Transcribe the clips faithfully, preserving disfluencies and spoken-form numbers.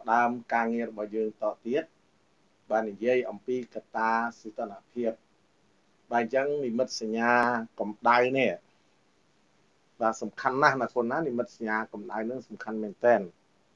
đam càng nghe bao dương tỏ tiết vàនិយាយអំពីកត្តាសីតុណ្ហភាពបាទអញ្ចឹងនិមិត្តសញ្ញាកម្ដៅនេះបាទសំខាន់ណាស់ណាគុណណានិមិត្តសញ្ញាកម្ដៅនឹងសំខាន់មែនតើ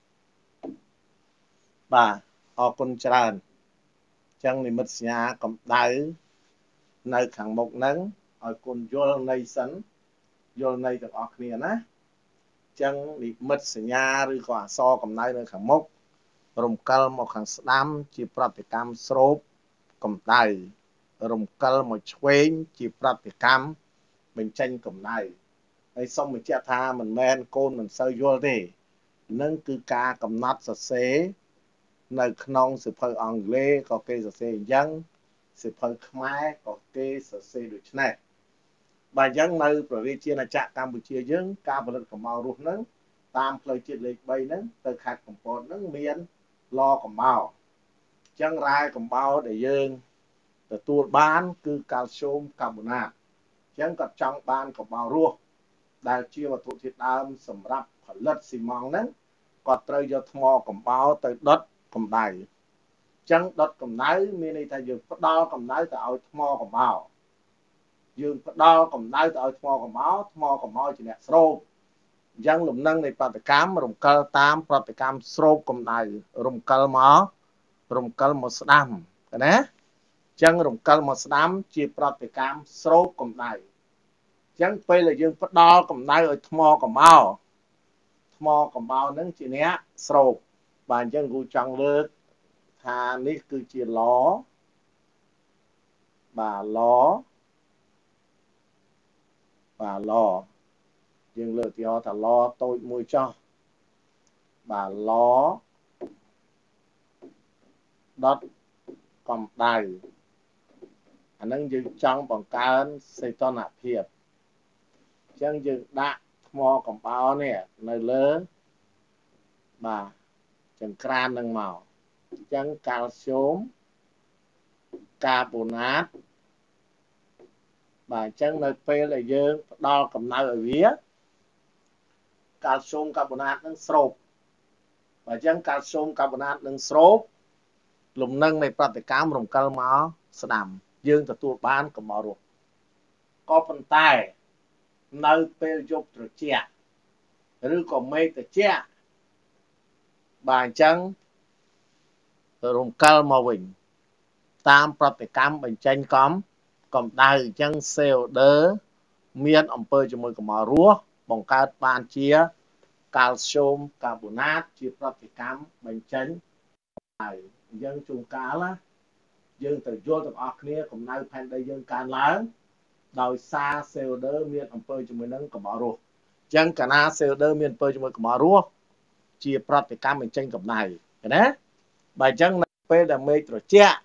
បាទអរគុណច្រើនអញ្ចឹងនិមិត្តសញ្ញាកម្ដៅនៅខាងមុខហ្នឹងឲ្យគុណយល់នៃសិនយល់នៃទាំងអស់គ្នាណាអញ្ចឹងនិមិត្តសញ្ញាឬក៏អក្សរកម្ដៅនៅខាងមុខរំកិលមកខាងស្ដាំជាប្រតិកម្មស្រូបកម្ដៅរំកិលមកឆ្វេងជាប្រតិកម្មបញ្ចេញកម្ដៅហើយសូមបញ្ជាក់ថាមិនមែនកូនមិនសូវយល់ទេនឹងគឺការកំណត់សរសេរនៅក្នុងសៀវភៅអង់គ្លេសក៏គេសរសេរអញ្ចឹងសៀវភៅខ្មែរក៏គេសរសេរដូចនេះបាទអញ្ចឹងនៅប្រទេសជាណាចក្រកម្ពុជាយើងការផលិតកម្ដៅរស់ហ្នឹងតាមផ្លូវជាតិលេខបីហ្នឹងទៅខេត្តកំពតហ្នឹងមានឡកំបោរអញ្ចឹងរ៉ែកំបោរដែលយើងទទួលបានគឺកាល់ស្យូមកាបូណាតអញ្ចឹងគាត់ចង់បានកំបោររស់ដែលជាវត្ថុធាតុដើមសម្រាប់ផលិតស៊ីម៉ងហ្នឹងគាត់ត្រូវយកថ្មកំបោរទៅដុតកម្ដៅអញ្ចឹងដុតកម្ដៅមានន័យថាយើងផ្ដល់កម្ដៅទៅឲ្យថ្មកំបោរយើងផ្ដល់កម្ដៅទៅឲ្យថ្មកំបោរថ្មកំបោរជាអ្នកស្រូបអញ្ចឹងលំនឹងនៃប្រតិកម្មរំកិលតាមប្រតិកម្មស្រូបកម្ដៅរំកិលមករំកិលមកស្ដាំណាអញ្ចឹងរំកិលមកស្ដាំជាប្រតិកម្មស្រូបកម្ដៅអញ្ចឹងពេលដែលយើងផ្ដល់កម្ដៅឲ្យថ្មកំបោរថ្មកំបោរហ្នឹងជាអ្នកស្រូបបាទអញ្ចឹងគ្រូចង់លើកថានេះគឺជាឡបាទឡបាទឡយើងលើកឧទាហរណ៍ថាឡតូចមួយចោះបាទឡដុតកម្ដៅអាហ្នឹងយើងចង់បង្កើនសីតុណ្ហភាពអញ្ចឹងយើងដាក់ថ្មកំបោរនេះនៅលើបាទចង្ក្រាននឹងមកអញ្ចឹងកាល់ស្យូមកាបូណាតបាទអញ្ចឹងនៅពេលដែលយើងផ្ដល់កម្ដៅឲ្យវាកាល់ស្យូមកាបូណាតនឹងស្រូបបាទអញ្ចឹងកាល់ស្យូមកាបូណាតនឹងស្រូបលំនឹងនៃប្រតិកម្មរំកិលមកស្ដាំយើងទទួលបានកម្ដៅរស់ក៏ប៉ុន្តែនៅពេលយប់ត្រជាក់ឬក៏មេឃត្រជាក់បាទអញ្ចឹងរំកិលមកវិញតាមប្រតិកម្មបញ្ចេញកំកម្ដៅអញ្ចឹងសេអូដឺមានអំពើជាមួយកម្ដៅរស់បង្កើតបានជាកាល់ស្យូមកាបូណាតជាប្រតិកម្មបញ្ចេញកម្ដៅអញ្ចឹងជួនកាលណាយើងត្រូវយល់ទាំងអស់គ្នាកម្ដៅផែនដីយើងកើនឡើងដោយសារសេអូដឺមានអំពើជាមួយនឹងកម្ដៅរស់អញ្ចឹងកាលណាសេអូដឺមានអំពើជាមួយកម្ដៅរស់ជាប្រតិកម្មបញ្ចេញកម្ដៅណាបើអញ្ចឹងនៅពេលដែលមេឃត្រជាក់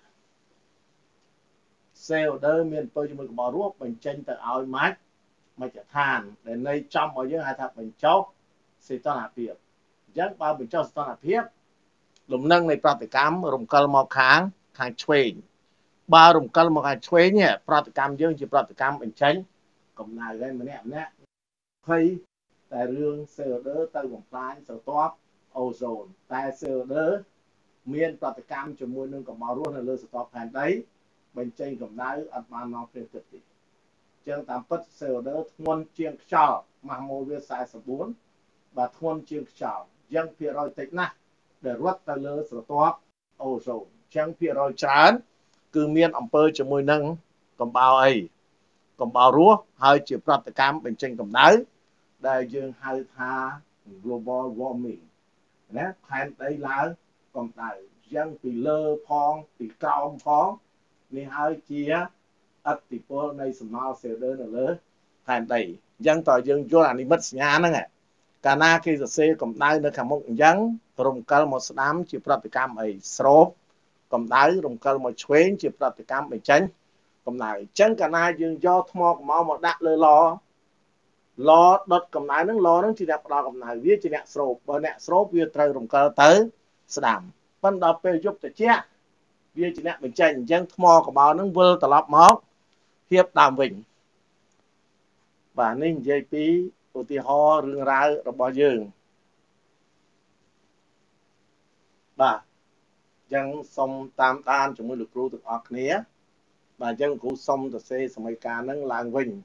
សេអូដឺមានអំពើជាមួយកម្ដៅរស់បញ្ចេញទៅឲ្យម៉ាច់មជ្ឈដ្ឋានដែលនៃចំឲ្យយើងហៅថាបញ្ចុះសីតុណ្ហភាពអញ្ចឹងបើបញ្ចុះសីតុណ្ហភាពលំនឹងនៃប្រតិកម្មរំកិលមកខាងខាងឆ្វេងបើរំកិលមកខាងឆ្វេងប្រតិកម្មយើងជាប្រតិកម្មបញ្ចេញកម្ដៅហើយម្នាក់ម្នាក់ភ័យតែរឿងសេអូដឺទៅបំផ្លាញស្រទាប់អូโซនតែសេអូដឺមានប្រតិកម្មជាមួយនឹងកម្ដៅរស់នៅលើស្រទាប់ផែនដីបញ្ចេញកម្ដៅអត់បានមកព្រាបទឹកទេចឹងតាមពិតសេអូដឺធ្ងន់ជាងខ្យល់ម៉ាស់ម៉ូលវាសែនបួនបាទធ្ងន់ជាងខ្យល់អញ្ចឹងភាគរយតិចណាស់ដែលរត់ទៅលើស្រទាប់អូโซនអញ្ចឹងភាគរយច្រើនគឺមានអំពើជាមួយនឹងកម្ដៅអីកម្ដៅរស់ហើយជាប្រតិកម្មបញ្ចេញកម្ដៅដែលយើងហៅថា global warming ណាផែនដីឡើងកម្ដៅអញ្ចឹងពីលើផងពីក្រោមផងនេះហើយជាឥទ្ធិពលនៃសំណល់សេអូដឺនៅលើផែនដីអញ្ចឹងតើយើងយល់អានិមិត្តសញ្ញាហ្នឹងកាលណាគេសរសេរកម្ដៅនៅខាងមុខអញ្ចឹងរំកិលមកស្ដាំជាប្រតិកម្មអីស្រូបកម្ដៅរំកិលមកឆ្វេងជាប្រតិកម្មបញ្ចេញកម្ដៅអញ្ចឹងកាលណាយើងយកថ្មកម្ដៅមកដាក់លើឡឡដុតកម្ដៅហ្នឹងឡហ្នឹងជាអ្នកផ្ដល់កម្ដៅវាជាអ្នកស្រូបបើអ្នកស្រូបវាត្រូវរំកិលទៅស្ដាំប៉ុន្តែដល់ពេលយប់ត្រជាក់វាជាអ្នកបញ្ចេញអញ្ចឹងថ្មកម្ដៅហ្នឹងវិលត្រឡប់មកភាពដើមវិញបាទនេះនិយាយពីឧទាហរណ៍រឿងរ៉ាវរបស់យើង bà dân xong tam tan chúng mình được cru từ ọc nia bà dân cú xong từ xe xong mấy ca nâng làng vinh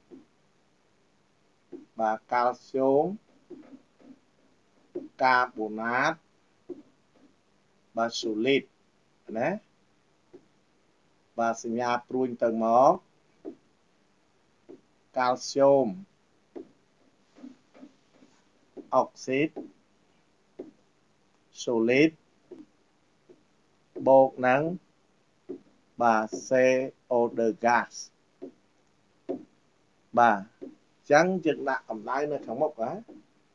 bà calcium carbonate bà solid nè bà sinh nhà pruin từ mó calcium oxide solid bột nắng bà xê ô đê gas bà chẳng chừng đã cầm đáy nơi khẳng mốc á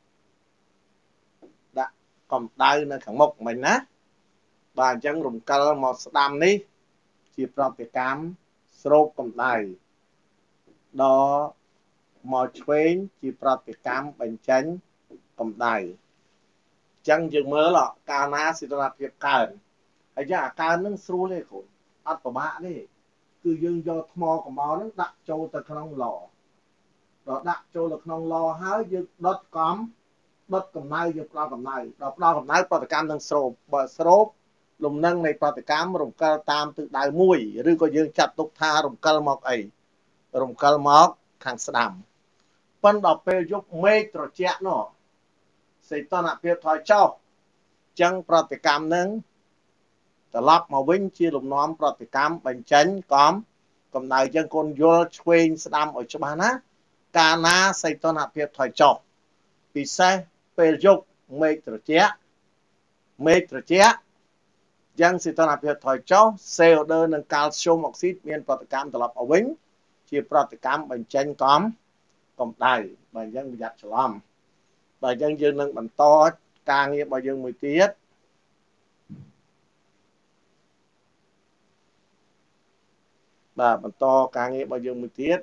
đã cầm đáy nơi khẳng mốc mình á bà chẳng rùng cơ một đam ní chỉ pro tiết cám srop cầm đáy đó một chuyến chỉ pro tiết cám bánh chánh cầm đáy chẳng chừng mơ lọ cao ná xí ra việc cờn hay chả cao nâng sru lên khổ át của bạn đi cứ dương do thmò của mò nó đặt châu ta không lọ đó đặt châu là không lo hái dương đất cắm đất cầm nay dương lo cầm này đó lo cầm này pro tiết cám nâng srop bà srop lùm nâng này pro tiết cám rùng cơ tam từ đài mùi rồi có dương chặt tục tha rùng cơ mọc ấy rùng cơ mọc kháng sá đàm phân đọc bê dục mê trò chẹt nó sẽ toàn hạt việc thoại cho chẳng pro tiết cám nâng ta lắp mà vinh chia lùm nóm pro tiết cám bánh chánh cóm cầm này dân con vô chuyên sá đàm ở cho bà ná ca ná sẽ toàn hạt việc thoại cho vì xe bê dục mê trò chẹt mê trò chẹt dân sẽ toàn hạt việc thoại cho xê ô đê nâng calcium oxide miền pro tiết cám ta lắp ở vinh chia pro tiết cám bánh chánh cóm cầm đầy bởi dân bị giặt cho lắm bởi dân dương nâng bằng to ca nghĩa bởi dương mười tiết và bằng to ca nghĩa bởi dương mười tiết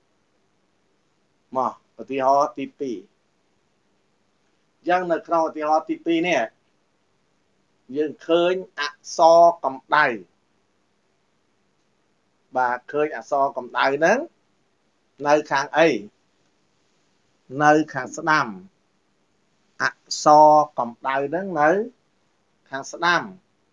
mà ở tí ho tí pì dân nâng khâu tí ho tí pì nè dương khơi ạ so cầm đầy và khơi ạ so cầm đầy nâng nơi kháng ấy nơi kháng sá đàm ạ so cầm đầy nâng nơi kháng sá đàm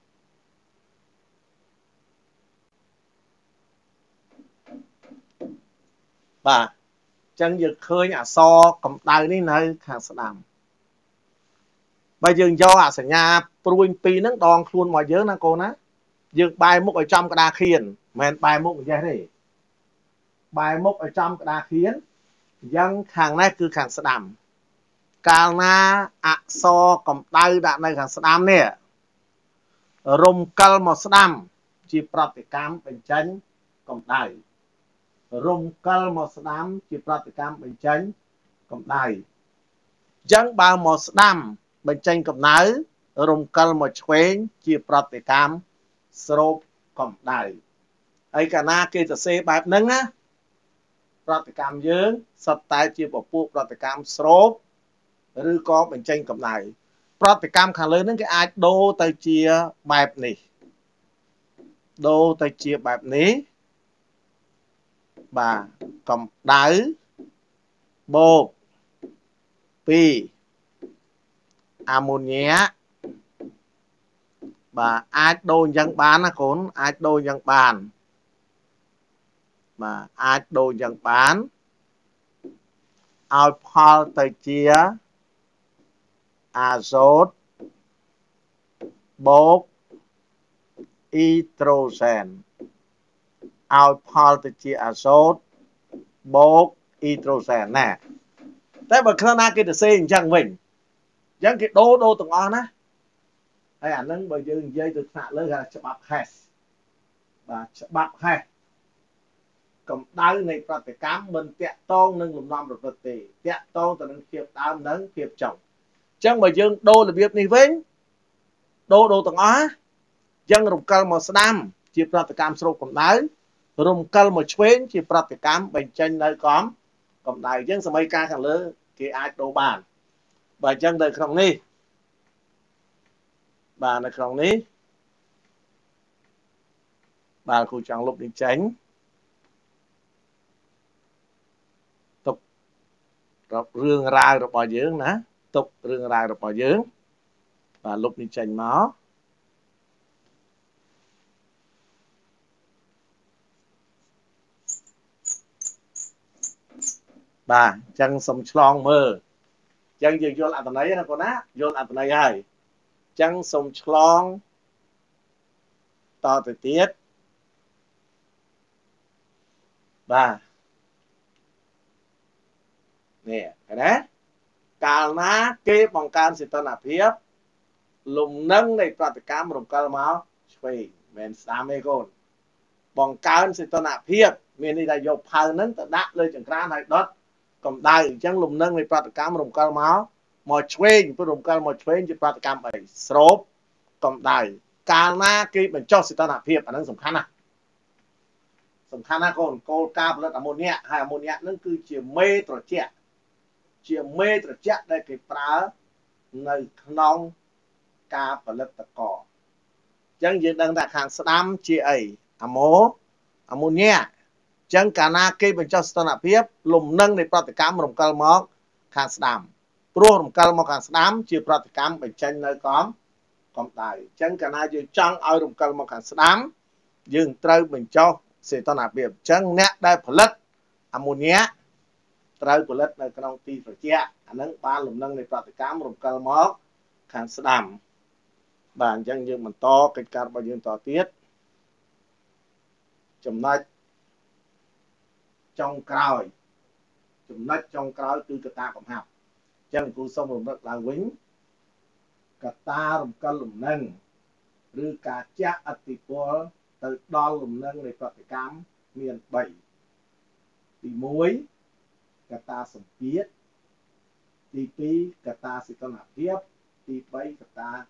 và chân dực khơi ạ so cầm đầy ní nơi kháng sá đàm bây giờ do ạ sẽ nhà pruin pi nâng đòn luôn mọi giới nè cô ná dừng bài múc ở trong cái đa khiên men bài múc ở đây bài múc ở trong cái đa khiên dân kháng này cứ kháng sá đàm cao na ạ so cầm đầy đạn này kháng sá đàm nè rung cơ một sá đàm chỉ pro tiết cám bánh chánh cầm đầy rung cơ một sá đàm chỉ pro tiết cám bánh chánh cầm đầy dân bao một sá đàm bánh chánh cầm nái rung cơ một chuyến chỉ pro tiết cám srop cầm đầy ấy cả na kia ta xe bài nâng á pro tiết cám dương sắp tay chỉ bỏ phụ pro tiết cám srop rồi có bánh chanh cầm này pro tiết cám khá lớn cái ai đô tay chia bài này đô tay chia bài này bà cầm đáy bột pi ammonia bà ai đô dân bán á khốn ai đô dân bàn mà ai đô dân bán ao phal tay chia azot bột hydrogen ao phal tay chia azot bột hydrogen nè thế mà khả năng cái xe chẳng mình chẳng cái đô đô từng on á hay ảnh nâng bởi dương dây từ thạ lơ là cho bạp hẹt và cho bạp hẹt cầm đáy này pro tiết cám mình tẹt tôn nâng lùm nòm rồi tì tẹt tôn từ nâng khiếp đám nâng khiếp chồng chẳng bởi dương đô là việc này vĩnh đô đô từng on dân rung cơ một sá đàm chỉ pro tiết cám srop cầm đáy rung cơ một chuyến chỉ pro tiết cám bánh chanh nơi cóm cầm đáy dân sẽ mấy ca khẳng lơ cái ai đô bàn và chân đời không đi bà này không đi bà khu chẳng lúc đi tránh tục rồi rương ra rồi bỏ dưỡng ná tục rương ra rồi bỏ dưỡng và lúc đi tránh nó bà chẳng sống chlong mơ chẳng dừng vô làm tầm này con á vô làm tầm này hay chẳng sống chlong to từ tiết bà nè cái đấy cả ná kê bằng can sự tân áp hiếp lùm nâng này pra tự cám rộng cơ máu chơi men xám mê con bằng can sự tân áp hiếp mình đi là dọc phao nâng tự đá lên chẳng ra này đốt còn đây chẳng lùm nâng này pra tự cám rộng cơ máu mà chơi với rộng cơ mà chơi với pra tự cám ấy sốp còn đây cả ná kê mình cho sự tân áp hiếp anh sủng khăn à sủng khăn à con cô ca là ammonia hay ammonia nâng cứ chỉ mê trò trẻ chỉ mê trò trẻ đây cái pra nơi nông ca và lật tật cỏ chẳng dừng đang đặt hàng sắm chia ấy amo ammonia chẳng cả na cây bên trong stone áp hiếp lùm nâng để prot cam rồng cal móc hàng sắm pro rồng cal móc hàng sắm chia prot cam bên trên nơi có còn tại chẳng cả na dừng trong ao rồng cal móc hàng sắm dừng trâu bên trong sẽ stone áp hiếp chẳng nét đây phải lật ammonia trâu của lật nơi trong ti phải chia anh nâng ba lùm nâng để prot cam rồng cal móc hàng sắm bạn chẳng nhưng mình to cái card bao nhiêu to tiết chấm nách trong còi chấm nách trong còi từ cái ta cũng học chẳng cú xong rồi rất là quýnh cả ta làm cân lùm nâng rư cả chắc ở tỷ phố từ đo lùm nâng để có cái cám miền bảy tỷ muối cả ta sầm tiết tỷ pi cả ta sẽ có nạp tiếp tỷ bảy cả ta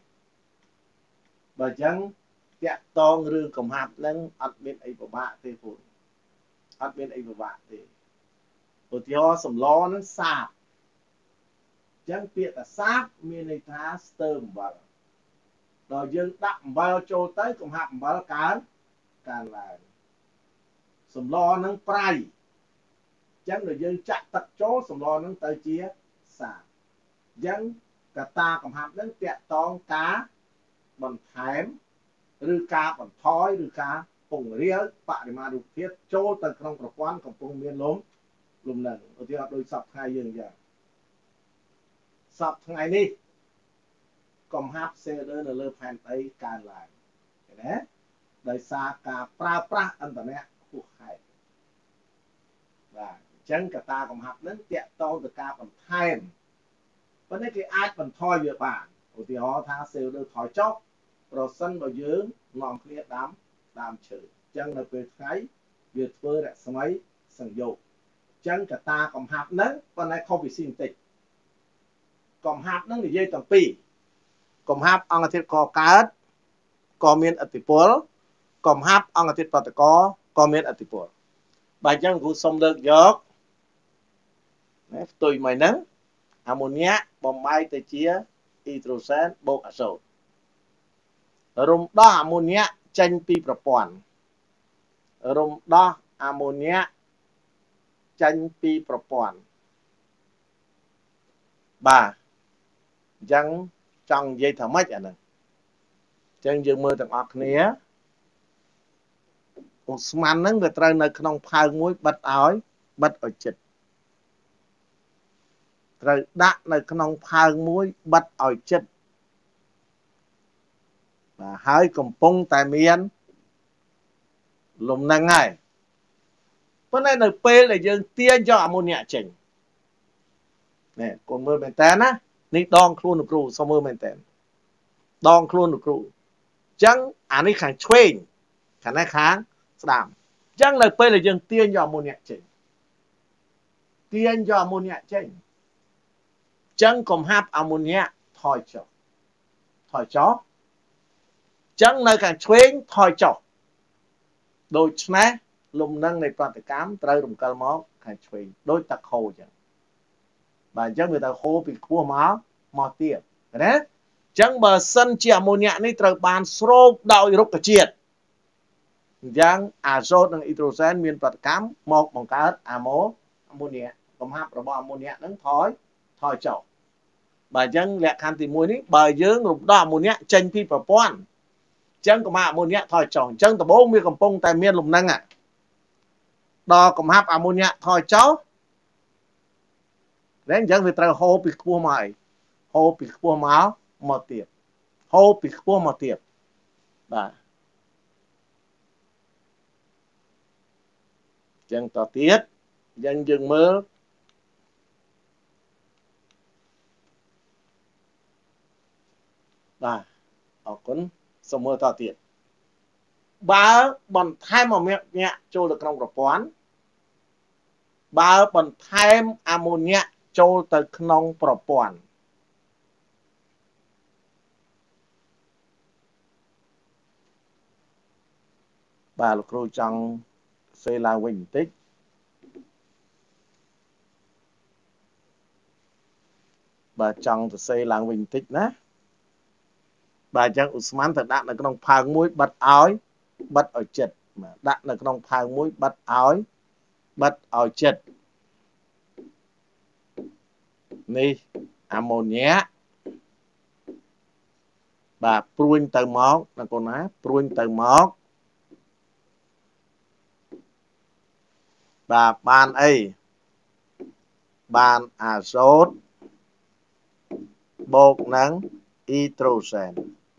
bà chẳng kẹt tông rương cầm hạt lên ắt bên ấy của bạn thì phụ ắt bên ấy của bạn thì ở thì họ sầm lo nó sạp chẳng biết là sáp miền này thá stơm vào rồi dân đậm vào cho tới cầm hạt vào cán càng là sầm lo nó prai chẳng rồi dân chặt tật chỗ sầm lo nó tới chia sạp chẳng cả ta cầm hạt lên kẹt tông cá bằng thém rư ca bằng thói rư ca cùng riêng bạn để mà được thiết chỗ tầng trong tập quánของ vùng miền lốm lùm lần ởที่đôi sập hai dương giờ sập ngày đi còn hấp xe đơn là lơ phèn tây can lại đấy đời xa cả pra pra internet thuộc hai và chân cả ta còn hấp đến tiện to từ ca bằng thém vấn đề cái ai bằng thoi việc bạn ởที่họ tha xe đơn thoi chóc rồi sân vào dưới ngọn kia đám đám chữ chân là về thái việc vơ đã sớm ấy sừng dầu chân cả ta còn hạt nấng con này không bị xin tịch còn hạt nấng thì dây tầng pi còn hạt ông là thiết có cá có miền ở tỷ phố còn hạt ông là thiết có có có miền ở tỷ phố bài chân của sông được gió tùy mày nấng ammonia bom bay tới chia hydrogen bộ azot rung đo ammonia chanh pi propon rung đo ammonia chanh pi propon bà chẳng trong dây thở mách à nè chân dương mơ tầng ọc nế Osman nâng người ta nơi không phao muối bật áo bật ở chịch rồi đã nơi không phao muối bật ở chịch và hai cầm pông tại miền lùm năng ngày vấn đề là P là dương tiên cho ammonia chỉnh nè còn mưa bên tên á ní đong khuôn được ru sau mưa bên tên đong khuôn được ru chẳng anh ấy kháng chuyên khả năng kháng giảm chẳng là P là dương tiên cho ammonia chỉnh tiên cho ammonia chỉnh chẳng cầm hấp ammonia thôi cho thôi cho chẳng nơi càng chuyên thôi cho đôi chné lùm nâng này toàn cám trời rùm cơ mó càng chuyên đôi tắc khô chẳng và chẳng người ta khô bị khô máu mò tiệm đấy chẳng bờ sân chi ammonia này trời bàn srop đau rục cả chiết chẳng azotនិងhydrogen មានប្រតិកម្មមកបង្កើតអាម៉ូammonia កំហាប់របស់ ammonia នឹងថយថយចុះបើអញ្ចឹងលក្ខខណ្ឌទីមួយនេះបើយើងរំដោះ ammonia ចេញពីប្រព័ន្ធអញ្ចឹងកំហាប់ ammonia ថយចុះអញ្ចឹងដំបូងវាកំពុងតែមានលំនឹងដល់កំហាប់ ammonia ថយចុះ đấy chẳng vìត្រូវហូរពីខ្ពស់មកអីហូរពីខ្ពស់មកមកទៀតហូរពីខ្ពស់មកទៀតបាទចឹងតទៀតយើងយើងមើលបាទអរគុណសូមមើលតទៀតបើបន្ថែមអាម៉ូញ៉ាក់ចូលទៅក្នុងប្រព័ន្ធបើបន្ថែមអាម៉ូញ៉ាក់ចូលទៅក្នុងប្រព័ន្ធបាទលោកគ្រូចង់សេឡើងវិញបន្តិចបាទចង់ទៅសេឡើងវិញបន្តិចណាបាទអញ្ចឹងឧស្ម័នទៅដាក់នៅក្នុងផើងមួយបិទឲ្យបិទឲ្យចិត្តដាក់នៅក្នុងផើងមួយបិទឲ្យបិទឲ្យចិត្តនេះអាម៉ូញ៉ាបាទព្រួញទៅមកណាកូនណាព្រួញទៅមកបាទបានអីបានអាសូតបូកនឹងអ៊ីត្រូសែន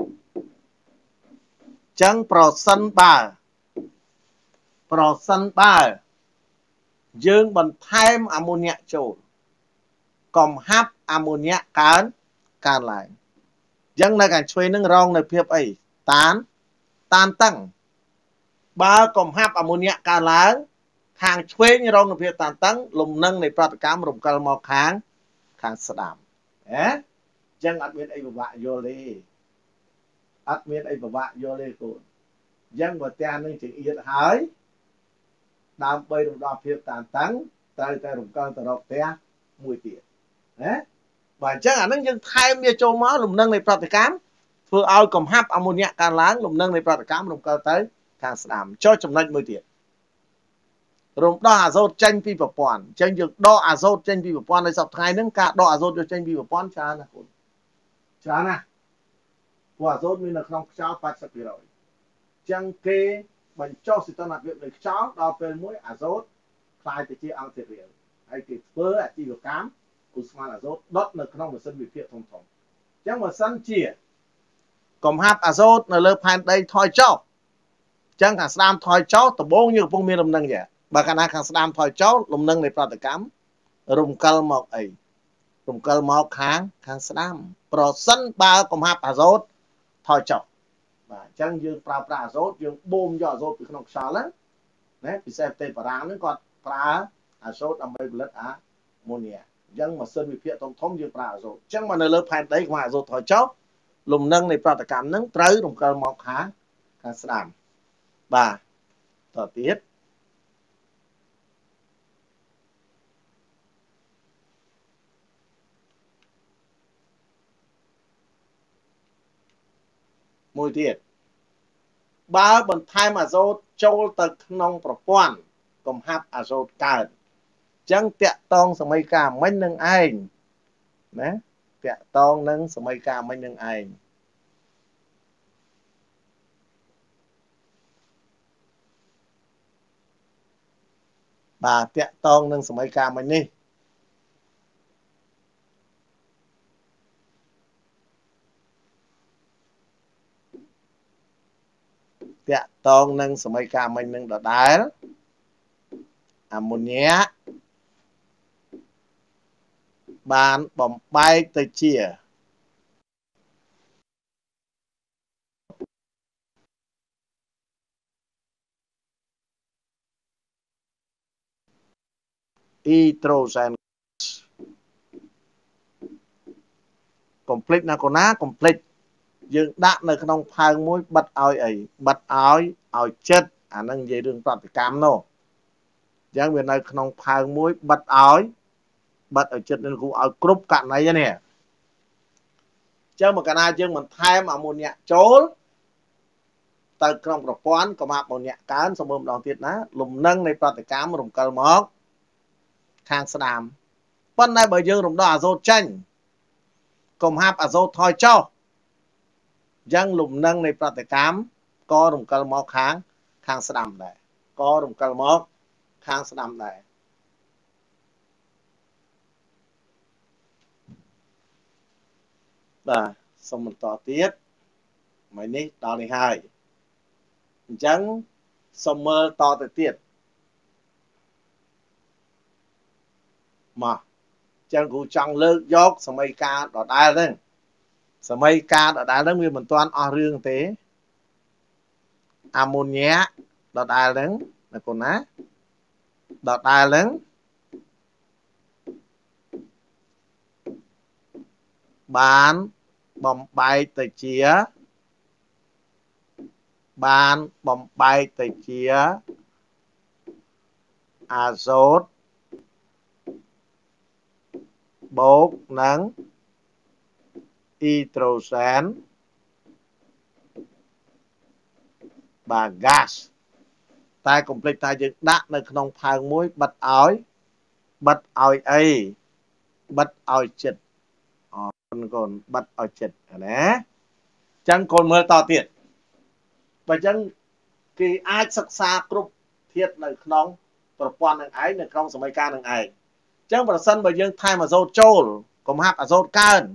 ចឹងប្រសិនបើប្រសិនបើយើងបន្ថែមអាម៉ូញ៉ាក់ចូលកំហាប់អាម៉ូញ៉ាក់កើនកើនឡើងចឹងនៅខាងឆ្វេងនឹងរងនៅភាពអីតានតានតឹងបើកំហាប់អាម៉ូញ៉ាក់កើនឡើងខាងឆ្វេងរងនៅភាពតានតឹងលំនឹងនៃប្រតិកម្មរំកិលមកខាងខាងស្ដាំហ៎ចឹងអត់មានអីពិបាកយល់ទេអត់មានអីពិបាកយល់ទេកូនចឹងបើત્યાંនឹងចង្អៀតហើយដើម្បីរំដោះភាពតានតឹងត្រូវតែរំកិលទៅរកផ្ទះមួយទៀតណាបាទអញ្ចឹងអានឹងយើងថែមវាចូលមកលំនឹងនៃប្រតិកម្មធ្វើឲ្យកំហាប់អាម៉ូញ៉ាក់កើនឡើងលំនឹងនៃប្រតិកម្មរំកិលទៅខាងស្ដាំចុះចំណុចមួយទៀតរំដោះអាសូតចេញពីប្រព័ន្ធអញ្ចឹងយើងដកអាសូតចេញពីប្រព័ន្ធនៅសប្តាហ៍ហ្នឹងការដកអាសូតយកចេញពីប្រព័ន្ធច្រើនណាស់កូនច្រើនណាស់ព្រោះអាសូតមាននៅក្នុងខ្យល់ 八十ភាគរយ អញ្ចឹងគេបញ្ចុះសីតុណ្ហភាពនៃខ្យល់ដល់ពេលមួយអាសូតคล้ายទៅជាអង្គធាតុរាវហើយគេធ្វើអាជីវកម្មឧស្ម័នអាសូតដុតនៅក្នុងម៉ាស៊ីនវិភាគធំធំអញ្ចឹងបើសិនជាកំហាប់អាសូតនៅលើផែនដីថយចុះអញ្ចឹងខាងស្ដាមថយចុះដំបូងយើងកំពុងមានលំនឹងយ៉ាងបើកាលណាខាងស្ដាមថយចុះលំនឹងនៃប្រតិកម្មរំកិលមកអីរំកិលមកខាងខាងស្ដាំប្រសិនបើកំហាប់អាសូតថយចុះបាទអញ្ចឹងយើងប្រើប្រាស់អាសូតយើងបូមយកអាសូតពីក្នុងខ្យល់ហ្នឹងណាពិសេសប្រទេសបារាំងហ្នឹងគាត់ប្រើអាសូតដើម្បីផលិតអាម៉ូនីយ៉ាអញ្ចឹងម៉ាស៊ីនវិភាគធំធំយើងប្រើអាសូតអញ្ចឹងមកនៅលើផែនដីខ្វះអាសូតថយចុះលំនឹងនៃប្រតិកម្មហ្នឹងត្រូវរំកិលមកខាងខាងស្ដាំបាទតទៀតមួយទៀតបើបន្ថែមអាសូតចូលទៅក្នុងប្រព័ន្ធកំហាប់អាសូតកើតអញ្ចឹងតាក់តងសម័យកាលមិញនឹងឯងណាតាក់តងនឹងសម័យកាលមិញនឹងឯងបាទតាក់តងនឹងសម័យកាលមិញនេះតាក់តងនឹងសម័យកាលមិញនឹងដដែលអាម៉ូញ៉ាបានបំបែកទៅជាអ៊ីត្រូសែនកុំភ្លេចណាកូនណាកុំភ្លេចយើងដាក់នៅក្នុងផើងមួយបិទឲ្យអីបិទឲ្យឲ្យចិត្តអានឹងនិយាយរឿងប្រតិកម្មនោះអញ្ចឹងវានៅក្នុងផើងមួយបិទឲ្យបិទឲ្យចិត្តនឹងគូឲ្យគ្រប់ករណីនេះអញ្ចឹងមកកាលណាយើងបន្ថែមអាម៉ូញ៉ាក់ចូលទៅក្នុងប្រព័ន្ធកំហាប់អាម៉ូញ៉ាក់កើនសម្បំម្ដងទៀតណាលំនឹងនៃប្រតិកម្មរំកិលមកខាងស្ដាំប៉ុន្តែបើយើងរំដោះអាសូតចេញកំហាប់អាសូតថយចុះយ៉ាងលំនឹងនៃប្រតិកម្មក៏រំកិលមកខាងខាងស្ដាំដែរក៏រំកិលមកខាងស្ដាំដែរ và xong mình tỏ tiết mấy ní đó này hai chẳng xong mơ to tới tiết mà chẳng cũng chẳng lơ dốc xong mấy ca đó đai lên xong mấy ca đó đai lên vì mình toàn ở rương tế ammonia đó đai lên là con á đó đai lên bán bom bay tới chia bán bom bay tới chia azot bột nắng hydrogen và gas tai complete tai dựng đặt nơi trong phang muối bật ỏi bật ỏi ấy bật ỏi chật còn còn bật ỏi chật nè chẳng còn mưa to tiền và chẳng khi ai sắc xa cục thiết nơi trong tập quan này ấy nơi trong sớm ca này ấy chẳng bà sân bởi dương thay mà dốt trôn cũng hạp ở dốt cơn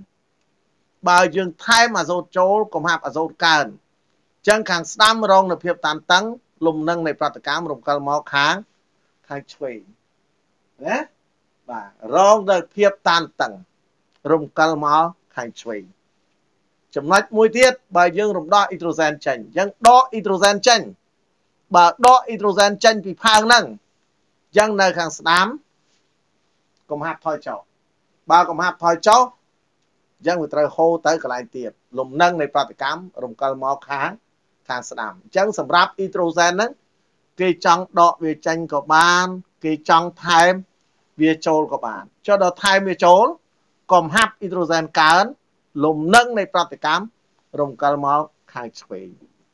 bởi dương thay mà dốt trôn cũng hạp ở dốt cơn chẳng kháng xăm rong là phiệp tàn tấn lùm nâng này phát cám rộng cơ máu kháng kháng chuy đấy và rong là phiệp tàn tấn rộng cơ máu kháng chuy chấm nói mùi tiết bởi dương rộng đo hydrogen chanh dân đo hydrogen chanh bà đo hydrogen chanh vì phang nâng dân nơi kháng xám cũng hạp thôi cháu ba cũng hạp thôi cháu dân người ta hô tới cái lại tiệt lùm nâng này phát cám rộng cơ máu kháng kháng xám chẳng sầm rạp hydrogen đó cái trong đọ về tranh của bạn cái trong thêm về trôn của bạn cho đó thêm về trốn còn hấp hydrogen cán lùm nâng này phát cám rộng cơ máu kháng chuy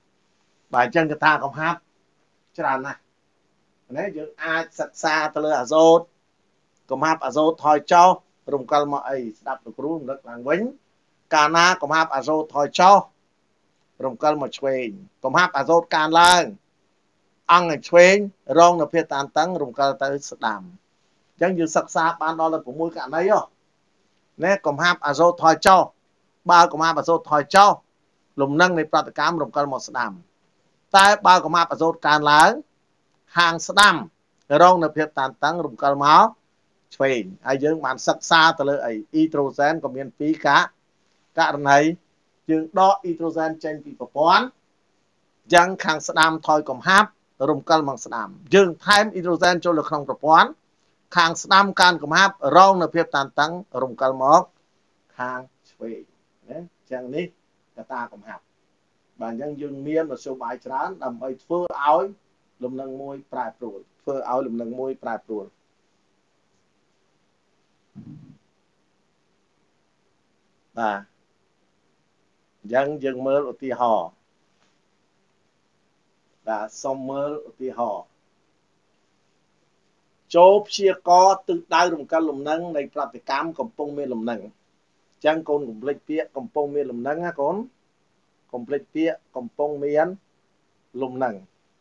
bài chân người ta còn hấp cho đàn này nếu như ai sạch xa tới lửa azot còn hấp azot thôi cho rộng cơ máu ấy đập được rung rất là vĩnh cả na còn hấp azot thôi cho rộng cơ máu chuy còn hấp azot can lên ăn ngày chuyên rong là phía tàn tấn rung cơ tới sự đàm chẳng như sắc xa ban đó là của mũi cả đấy rồi nè còn hạp azot thôi cho ba còn hạp azot thôi cho lùm nâng này phát cám rung cơ một sự đàm tại ba còn hạp azot can lớn hàng sự đàm rong là phía tàn tấn rung cơ máu chuyên ai dưỡng bạn sắc xa tới lợi hydrogen có miền phí cả cả này nhưng đó hydrogen trên vì phổ quán chẳng hàng sự đàm thôi còn hạp rung cơ bằng sẵm dương thêm hydrogen cho lực không tập quán kháng sẵm can của hấp rong là phiệp tàn tăng rung cơ mốc kháng chuy chẳng ní người ta cũng học và nhân dương miên và số bài trán đầm ấy phơ áo lùm nâng môi prai pruol phơ áo lùm nâng môi prai pruol và dân dương mơ ở tì hò và xong mơ thì họ chốt chia có tự đai đồng căn lùm nâng này là cam cầm pông mê lùm nâng chẳng con cũng lịch phía cầm pông mê lùm nâng á con cũng lịch phía cầm pông miến lùm nâng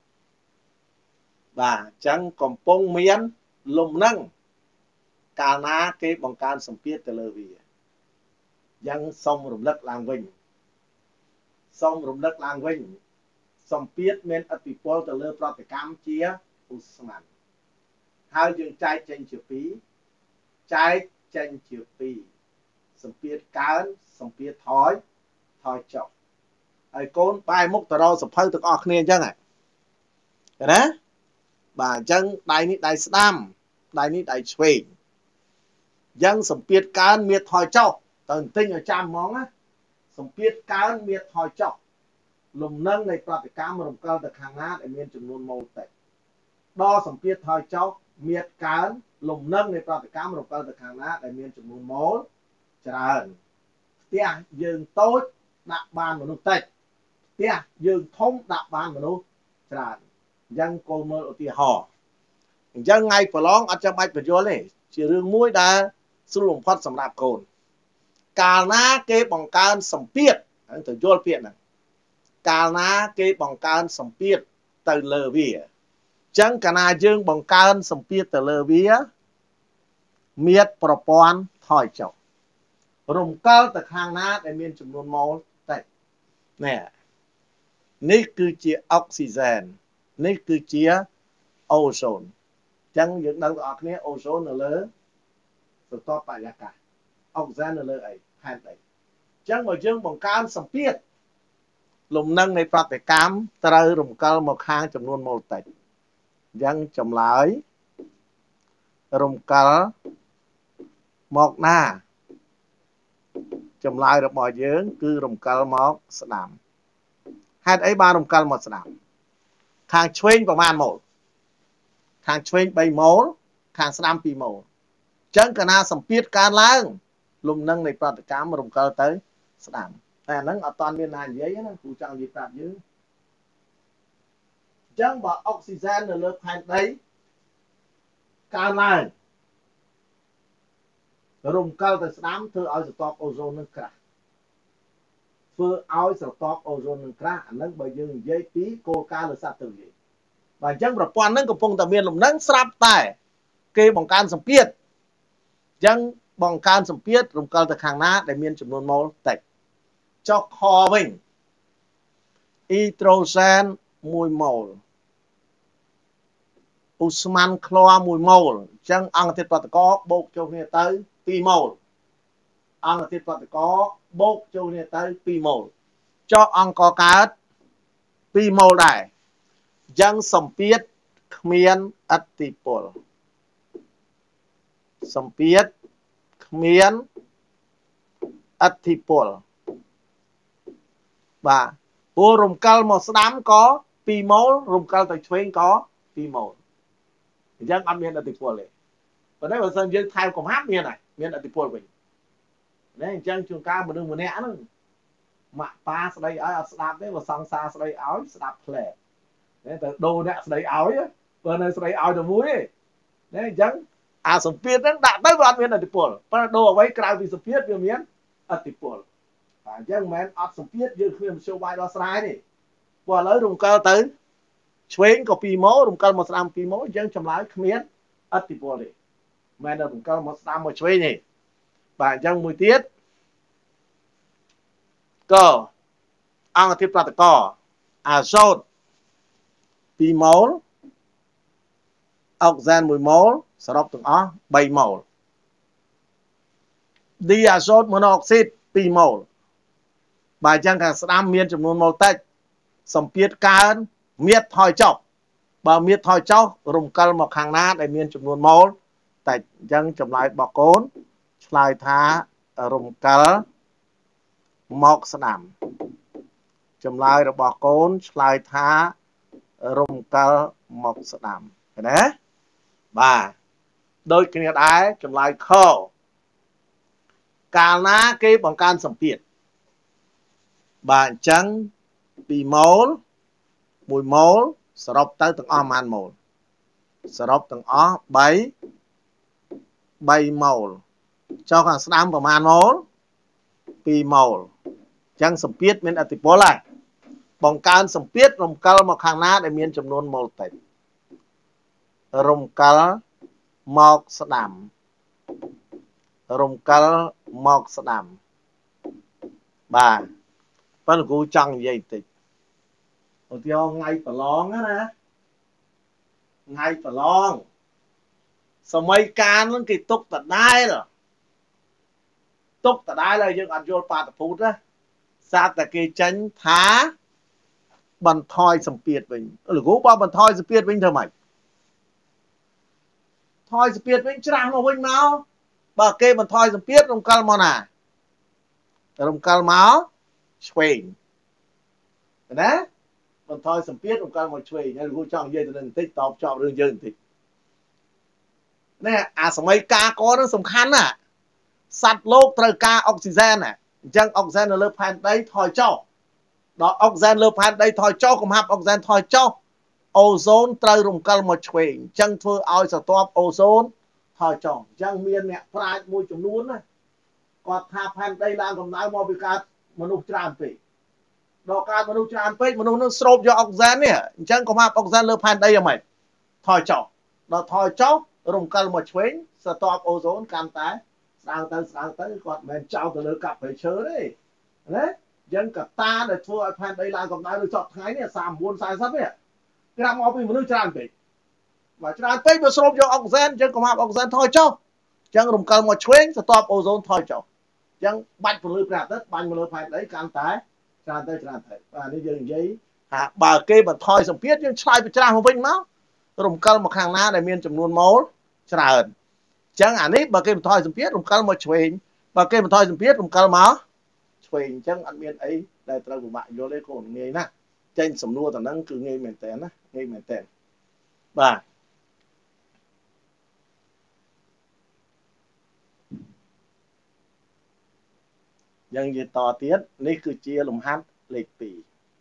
và chẳng cầm pông miến lùm nâng cả ná cái bằng can sầm piết từ lơ vì dân xong rùm đất làng vinh xong rùm đất làng vinh xong biết men ở tỷ phô từ lơ pro từ cam chia usman hai dương trai tranh chữ phí trai tranh chữ phí xong biết cán xong biết thói thói chọc ai con bài mốc tờ đâu sập hơi từ ọt nè chứ này cái đó bà chân đại ní đại stam đại ní đại suy dân xong biết cán miệt thói chọc tầng tinh ở trăm món á xong biết cán miệt thói chọc lùm nâng này có thể cám rộng cơ được hàng ngát để miền chùm luôn mô tệ đo sầm piết thời chốc miệt cán lùm nâng này có thể cám rộng cơ được hàng ngát để miền chùm luôn mô tràn tia dương tốt đạp bàn mà nụ tệ tia dương thông đạp bàn mà nụ tràn dân cô mơ ở tia hò dân ngay phở lóng ở trong bạch phải vô này chỉ rương mũi đã sư lùng phát sầm đạp cồn cả ná kê bằng can sầm piết anh thử vô piết này cả ná cái bằng can sầm piết từ lờ vía chẳng cả na dương bằng can sầm piết từ lờ vía miết propon thoi chậu rồng cơ từ khang ná để miền chủng nôn mol tại nè ní cứ chia oxygen ní cứ chia ozone chẳng những đâu ở cái ozone là lớn rồi to phải là cả oxygen là lớn ấy hai đấy chẳng mà dương bằng cam sầm piết lùm nâng này phát để cam trời rồng cơ một khang chủng nôn mol tại chẳng chồng lại rồng cơ một na chồng lại được mọi dưỡng cứ rồng cơ một sẵn hai ấy ba rồng cơ một sẵn khang chuyên vào màn một khang chuyên bay mố khang sẵn pi mố chẳng cả na sầm piết can lang lùm nâng này phát để cam rồng cơ tới sẵn à nâng ở toàn miền Hàn giấy nó cụ chẳng gì tạp dưới chẳng bảo oxygen là lớp hành đấy can lang rồng cơ tới sẵn thưa ở stop ozone nâng cả phương áo stop ozone nâng cả nâng bởi dương giấy tí cô ca là sát từ gì và chẳng bảo quan nâng của phong tà miền lùm nâng sạp tài kê bằng can sầm piết chẳng bằng can sầm piết rồng cơ tới hàng ná để miền chủng nôn mol tạch cho kho mình hydrogen mùi mol Usman chlor mùi mol chẳng ăn thịt vật có bột cho nghe tới pi mol ăn thịt vật có bột cho nghe tới pi mol cho ăn có cá pi mol đại chẳng sầm piết miền ắt tì pol sầm piết miền ắt tì pol và bộ rồng cơ một đám có pi mol rồng cơ tại chuyên có pi mol chẳng ăn miền ắt tì pol này và đây là dân dân thay cùng hát miền này miền ắt tì pol mình đấy chẳng chúng ta một đường một nẻ nữa mà pa sẽ đây áo đạp đấy và sang xa sẽ đây áo sẽ đạp lẻ đấy từ đồ nè sẽ đây áo ấy và này sẽ đây áo từ muối đấy chẳng à sầm piết nó đã tới vào miền ắt tì pol và đồ ở vậy cái gì sầm piết về miền ắt tì pol và chẳng men ắt sầm piết như khi mình show bài đó sai đi và lấy rồng cơ tới chuyên có pi mol rồng cơ một trăm pi mol chẳng chấm lại miền ắt tì pol đi men là rồng cơ một trăm một chuyên này và chẳng mùi tiết cơ ăn thịt bát cỏ azot pi mol oxygen mùi mol sau đó từng ó bảy mol diazot monoxide pi mol bài chẳng cả sẵn miên trong nôn mol tách sầm piết can miết thoi chọc bà miết thoi chọc rung cơ một hàng ná để miên trong nôn mol tách chẳng chấm lại bọc cốn lại thá rung cơ một sẵn chấm lại được bọc cốn lại thá rung cơ một sẵn đấy bà đôi khi đáy chấm lại khô cả ná cái bằng can sầm piết bạn chẳng pi mol mùi mol srop tới từng o man mol srop từng o bảy bảy mol cho khoảng năm vào man mol pi mol chẳng sầm piết miền ắt tì pol lại bằng can sầm piết rồng cơ một hàng ná để miền chấm nôn mol tạch rồng cơ một sẵn rồng cơ một sẵn bà phân là cô chẳng vậy thì ở theo ngay phải lon á nè ngay phải lon sao mấy can nó kỳ túc tận đai rồi túc tận đai là dân ăn vô ba tập phút á sao tại kỳ tránh thá bằng thoi sầm piệt mình là gỗ bao bằng thoi sầm piệt mình thôi mày thoi sầm piệt mình chẳng mà mình máu bà kê bằng thoi sầm piệt trong cal mòn à trong cal máu Spain đấy còn thôi sầm piết ông con một chuối nên cô chọn dây từ tích top chọn đường dây thì nè à sầm mấy ca có nó sầm khăn à sắt lốp trời ca oxygen à chẳng oxygen là lớp phan đấy thôi cho đó oxygen lớp phan đây thôi cho cùng hấp oxygen thôi cho ozone trời rung cal một chuối chẳng thưa ao sẽ top ozone thôi cho chẳng miên mẹ phải môi trường luôn này còn thà phan đây là còn nói mò bị cá mà nụ tràn về đó cái mà nụ tràn về mà nụ nó sộp cho oxygen nè chẳng có hấp oxygen lớp phan đây là mày thôi cho đó thôi cho rung cal một chuối sẽ top ozone cam tái sao tới sao tới còn mình trao từ lưỡi cặp phải chớ đấy đấy dân cả ta để thua phan đây là còn đây chọn thái này xàm buôn sai sắp ấy cái làm ông mình tràn bị và tràn tới vừa xôm cho oxygen chân còn học oxygen thôi cho chân dùng cơn một chuyến stop ozone thôi cho chân bạch phụ nữ đẹp đất bạch phụ nữ phải lấy can tái tràn tới tràn tới và đi dừng giấy à bà kê bà thôi xong biết nhưng sai bị tràn không vinh máu dùng cơn một hàng na để miên chấm luôn máu tràn chẳng hạn ấy bà kê bà thôi xong biết dùng cơn một chuyến bà kê bà thôi xong biết dùng cơn máu chuyến chẳng ăn miên ấy đây tôi của bạn vô lấy cổ nghề nè trên sầm nua tao nâng cứ nghề mền tén á nghề mền tén vàยังยืนต่อเตี้ยนี่คือเจียลมฮัตเล็กปี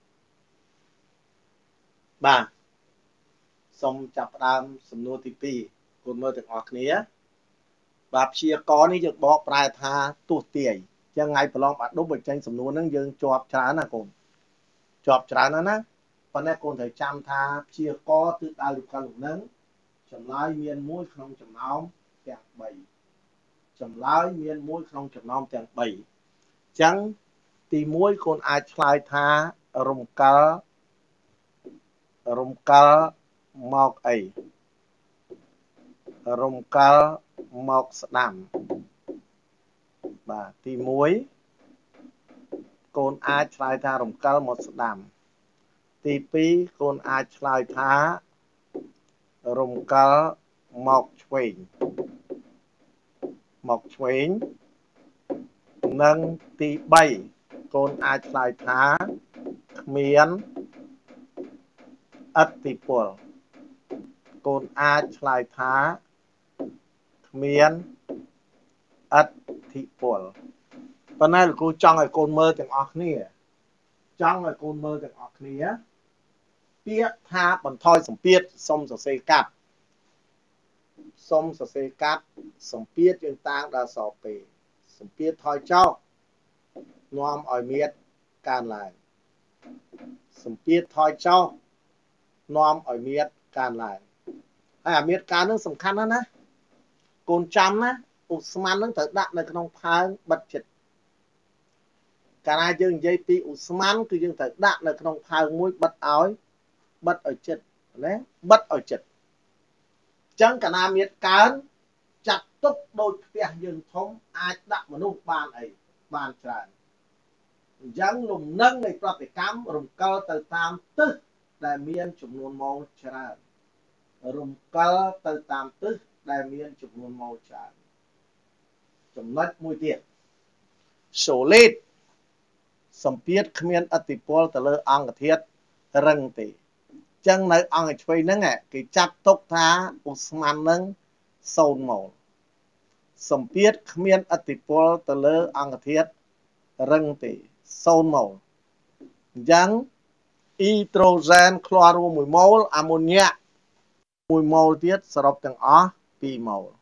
บ่าสมจับตามสำนวนที่ปีคนเมื่อถึงออกเนี้ยแบบเชียร์ก้อนนี่จะบอกปลายทาตัวเตี่ยยังไงพลองอัดดุบจังสำนวนนั้นยังจอบชนะนะคนจอบชนะนะเพราะนั่นคนถือจำทาเชียร์ก้อตื่นตาลุกกันหลุดนั้นจำลายเมียนมุ้ยขนมจำน้องแตงใบจำลายเมียนมุ้ยขนมจำน้องแตงใบchẳng thì mỗi con ai khai tha rồng cá rồng cá mọc ấy rồng cá mọc đầm và thì mỗi con ai khai tha rồng cá mọc đầm thì pi con ai khai tha rồng cá mọc chuối mọc chuối nâng tí bay con ai lại thá miến ất tí bùa con ai lại thá miến ất tí bùa và này là cô trong là con mơទាំងអស់គ្នាtrong là con mơទាំងអស់គ្នាពាក្យថាបន្ថយសម្ពាធសុំសរសេរកាត់សុំសរសេរកាត់សម្ពាធយើងតាំងដល់សពេសម្ពាធថយចោលនាំឲ្យមានការឡើងសម្ពាធថយចោលនាំឲ្យមានការឡើងហើយអាមានការនឹងសំខាន់ណាស់ណាកូនចាំណាឧស្ម័ននឹងត្រូវដាក់នៅក្នុងផើងបិទចិត្តកាលណាយើងនិយាយពីឧស្ម័នគឺយើងត្រូវដាក់នៅក្នុងផើងមួយបិទឲ្យបិទឲ្យចិត្តណាបិទឲ្យចិត្តអញ្ចឹងកាលណាមានកើនចាត់ទុកដោយផ្ទះយើងធំអាចដាក់មនុស្សបានអីបានច្រើនអញ្ចឹងលំនឹងនៃប្រតិកម្មរំកិលទៅតាមទិសដែលមានចំនួនម៉ូលច្រើនរំកិលទៅតាមទិសដែលមានចំនួនម៉ូលច្រើនចំណុចមួយទៀត solid សម្ពាធគ្មានឥទ្ធិពលទៅលើអង្គធាតុរឹងទេអញ្ចឹងនៅអង្គឆ្វេងហ្នឹងគេចាត់ទុកថាឧស្ម័នហ្នឹងសូន្យម៉ូលសម្ពាធគ្មានឥទ្ធិពលទៅលើអង្គធាតុរឹងទេសូន្យម៉ូលអញ្ចឹងអ៊ីដ្រូសែនឃ្លោរួមមួយម៉ូលអាម៉ូញ៉ាមួយម៉ូលទៀតសរុបទាំងអស់ពីរម៉ូល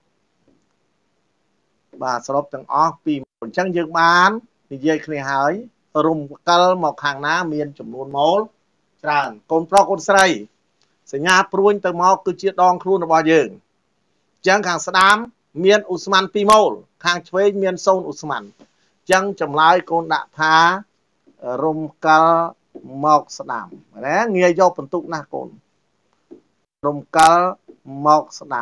បាទសរុបទាំងអស់ពីរម៉ូលអញ្ចឹងយើងបាននិយាយគ្នាហើយរុំកិលមកខាងណាមានចំនួនម៉ូលច្រើនកូនប្រុសកូនស្រីសញ្ញាព្រួញទៅមកគឺជាដងខ្លួនរបស់យើងអញ្ចឹងខាងស្ដាំមានឧស្ម័នពីរម៉ូលខាងឆ្វេងមានសូន្យឧស្ម័នអញ្ចឹងចម្លើយកូនដាក់ថារុំកិលមកស្ដាំណាងាយយកបន្ទុកណាស់កូនរុំកិលមកស្ដាំ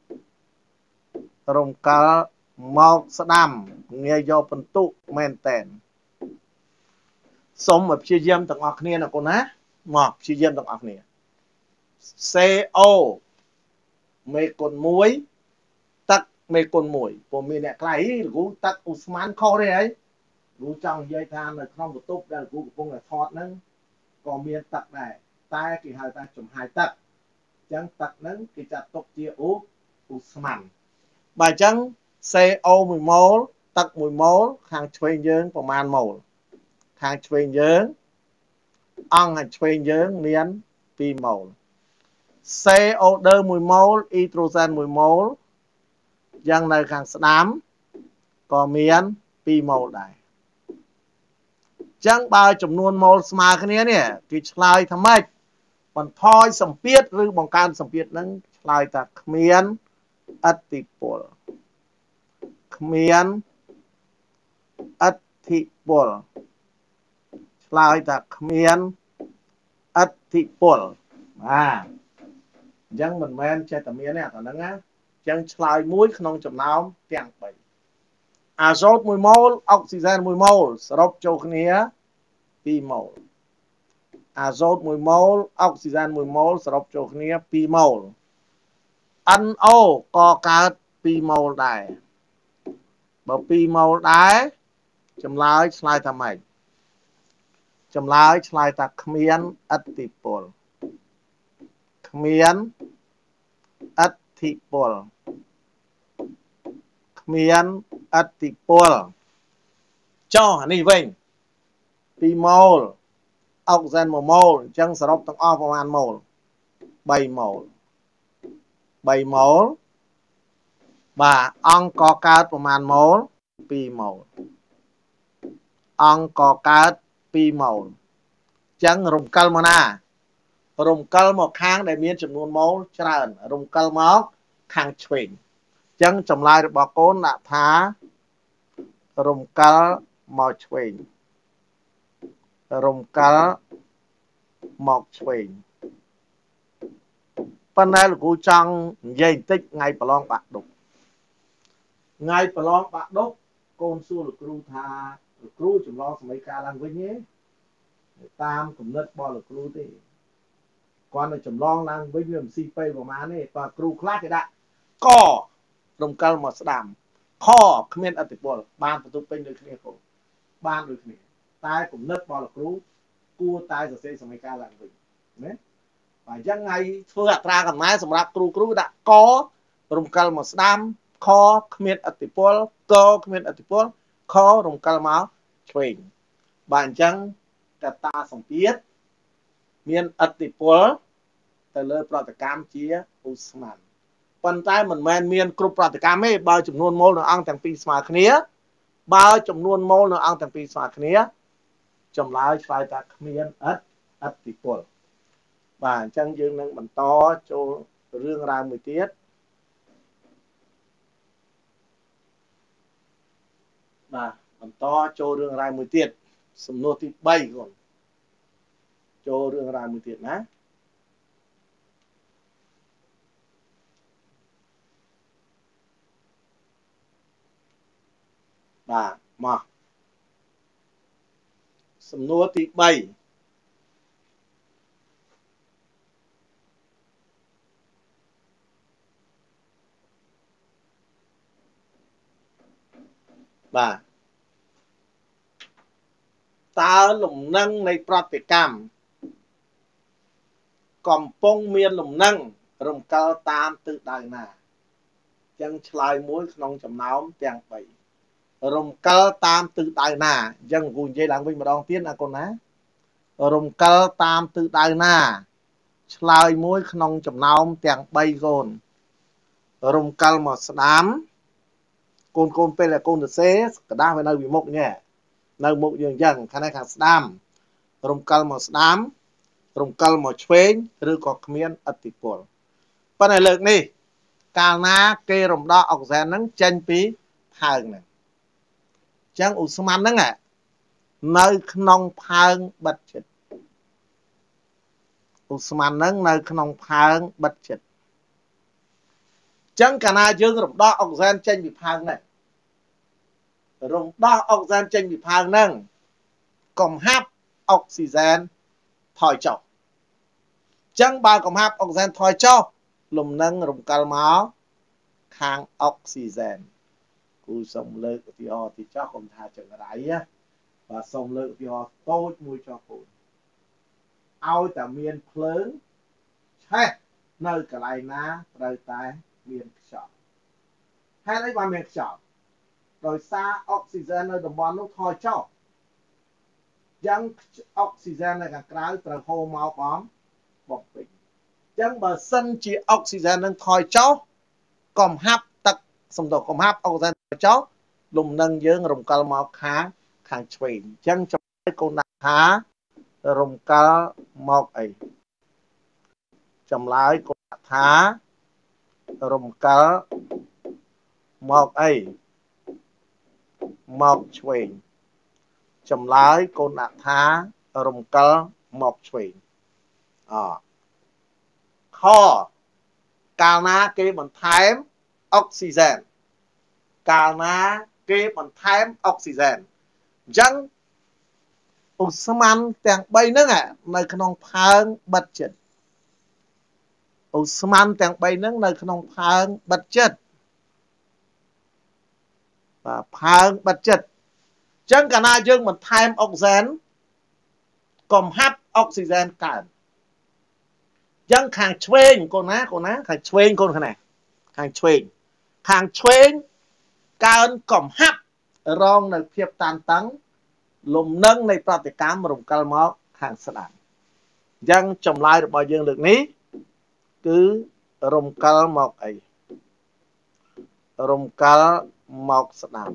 រុំកិលមកស្ដាំងាយយកបន្ទុកមែនតែនសូមឲ្យព្យាយាមទាំងអស់គ្នាណាកូនណាមកព្យាយាមទាំងអស់គ្នា xê ô មេគុណមួយទឹកមេគុណមួយព្រោះមានអ្នកខ្លះគ្រូទឹកឧស្ម័នខុសទេហើយគ្រូចង់និយាយថានៅក្នុងបន្ទប់ដែលគ្រូកំពុងតែថតហ្នឹងក៏មានទឹកដែរតែគេហៅថាចំហាយទឹកអញ្ចឹងទឹកហ្នឹងគេចាត់ទុកជាឧស្ម័នបើអញ្ចឹង xê ô មួយម៉ូលទឹកមួយម៉ូលខាងឆ្វេងយើងប្រមាណម៉ូលខាងឆ្វេងយើងអង្គខាងឆ្វេងយើងមានពីរម៉ូល xê ô មួយម៉ូលអ៊ីដ្រូសែនមួយម៉ូលយ៉ាងនៅខាងស្ដាំក៏មានពីរម៉ូលដែរអញ្ចឹងបើចំនួនម៉ូលស្មើគ្នានេះគេឆ្លើយថាម៉េចបន្ថយសម្ពាធឬបង្កើនសម្ពាធហ្នឹងឆ្លើយថាគ្មានឥទ្ធិពល miền ất thị bồn lại ta miền ất thị bồn à dân mình men chơi tầm miền này tao nắng á dân lại muối không chậm nào tiếng bảy azot mùi mol oxygen mùi mol srop cho khnia pi mol azot mùi mol oxygen mùi mol srop cho khnia pi mol ăn ô có cả pi mol đạiបើpi molដែរចម្លើយឆ្លើយថាម៉េចចម្លើយឆ្លើយថាគ្មានឥទ្ធិពលគ្មានឥទ្ធិពលគ្មានឥទ្ធិពលចុះអានេះវិញពីម៉ូលអុកសែនមួយម៉ូលអញ្ចឹងសរុបទាំងអស់ប្រមាណម៉ូលបីម៉ូលបីម៉ូលបាទអង្គកកើតប្រមាណម៉ូលពីរម៉ូលអង្គកកើតពីរម៉ូលអញ្ចឹងរំកិលមកណារំកិលមកខាងដែលមានចំនួនម៉ូលច្រើនរំកិលមកខាងឆ្វេងអញ្ចឹងចម្លើយរបស់កូនដាក់ថារំកិលមកឆ្វេងរំកិលមកឆ្វេងប៉ុន្តែលោកគ្រូចង់និយាយបន្តិចថ្ងៃប្រឡងបាក់ដុកថ្ងៃប្រឡងបាក់ដុកកូនសួរលោកគ្រូថាលោកគ្រូចម្លងសម័យកាលឡើងវិញទេតាមគំនិតរបស់លោកគ្រូទេគាត់ទៅចម្លងឡើងវិញវាមិនស៊ីពេលប្រហែលទេបើគ្រូខ្លះគេដាក់ករំកិលមកស្ដាំខគ្មានអតិពលបានបន្ទុកពេញដូចគ្នាកូនបានដូចគ្នាតែគំនិតរបស់លោកគ្រូគួរតែសរសេរសម័យកាលឡើងវិញណាបើអញ្ចឹងថ្ងៃធ្វើអត្រាកំណែសម្រាប់គ្រូគ្រូដាក់ករំកិលមកស្ដាំខគ្មានអតិពលកគ្មានអតិពលខរំកិលមកឆ្វេងបើអញ្ចឹងកត្តាសម្ពាធមានអតិពលទៅលើប្រតិកម្មជាឧស្ម័នប៉ុន្តែមិនមែនមានគ្រប់ប្រតិកម្មទេបើចំនួនម៉ូលនៅអង្គទាំងពីរស្មើគ្នាបើចំនួនម៉ូលនៅអង្គទាំងពីរស្មើគ្នាចម្លើយឆ្លើយថាគ្មានអតិអតិពលបាទអញ្ចឹងយើងនឹងបន្តចូលរឿងរ៉ាវមួយទៀតបាទបន្តចូលរឿងរ៉ាវមួយទៀតសំណួរទីបីកូនចូលរឿងរ៉ាវមួយទៀតណាបាទមកសំណួរទីបីបាទតើលំនឹងនៃប្រតិកម្មកំពុងមានលំនឹងរំកិលតាមទិសដៅណាអញ្ចឹងឆ្លើយមួយក្នុងចំណោមទាំងបីរំកិលតាមទិសដៅណាអញ្ចឹងគ្រូនិយាយឡើងវិញម្ដងទៀតណាកូនណារំកិលតាមទិសដៅណាឆ្លើយមួយក្នុងចំណោមទាំងបីកូនរំកិលមកស្ដាំកូនកូនពេលកូនសរសេរกระดาษវានៅពីមុខញ៉ែនៅមុខយើងអញ្ចឹងខាងនេះខាងស្ដាំរំកិលមកស្ដាំរំកិលមកឆ្វេងឬក៏គ្មានឥទ្ធិពលប៉ុន្តែលើកនេះកាលណាគេរំដោះអុកសែនហ្នឹងចេញពីផើងហ្នឹងអញ្ចឹងឧស្ម័នហ្នឹងនៅក្នុងផើងបិទជិតឧស្ម័នហ្នឹងនៅក្នុងផើងបិទជិតអញ្ចឹងកាលណាយើងរំដោះអុកសែនចេញពីផើងហ្នឹងរំដោះអុកសែនចេញពីផើងហ្នឹងកំហាប់អុកស៊ីសែនថយចុះអញ្ចឹងបើកំហាប់អុកសែនថយចុះលំនឹងរំកិលមកខាងអុកស៊ីសែនគូសូមលើកឧទាហរណ៍ទីចុះកុំថាចង្រៃណាបាទសូមលើកឧទាហរណ៍តូចមួយចុះគូឲ្យតែមានភ្លើងឆេះនៅកន្លែងណាត្រូវតែមានខ្យល់ហេតុអីបានមានខ្យល់ដោយសារអុកស៊ីសែននៅតំបន់នោះថយចុះយ៉ាងអុកស៊ីសែននៅខាងក្រៅត្រូវហូរមកបំបំពេញអញ្ចឹងបើសិនជាអុកស៊ីសែននឹងថយចុះកំហាប់ទឹកសំដៅកំហាប់អុកស៊ីសែនថយចុះលំនឹងយើងរំកិលមកខាងខាងឆ្វេងអញ្ចឹងចម្លើយកូនដាក់ថារំកិលមកអីចម្លើយកូនដាក់ថារំកិលមកអី mọc chuyện chấm lái con đã thá rồng cơ mọc chuyện à kho cà na kê bằng thém oxygen cà na kê bằng thém oxygen chẳng Osmanទាំងbayហ្នឹងនៅក្នុងផើងបិទចិត្តអូស្មန်ទាំងបីហ្នឹងនៅក្នុងផើងបិទចិត្តបាទផើងបិទចិត្តអញ្ចឹងកាលណាយើងបន្ថែមអុកស៊ីហ្សែនកំហាប់អុកស៊ីហ្សែនកើនអញ្ចឹងខាងឆ្វេងកូនណាកូនណាខាងឆ្វេងកូនណាខាងឆ្វេងខាងឆ្វេងកើនកំហាប់រងនៅភាពតានតឹងលំនឹងនៃប្រតិកម្មរំកិលមកខាងស្ដាំអញ្ចឹងចម្លើយរបស់យើងលើកនេះគឺរំកិលមកអីរំកិលមកស្ដាំ